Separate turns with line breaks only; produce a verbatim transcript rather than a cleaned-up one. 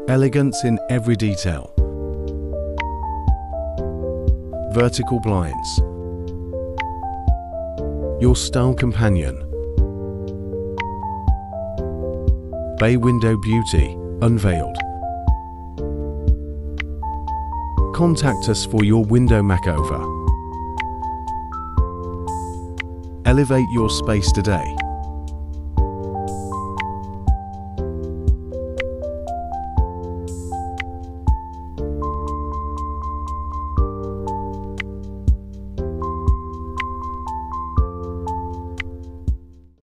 Elegance in every detail. Vertical blinds. Your style companion. Bay window beauty, unveiled. Contact us for your window makeover. Elevate your space today.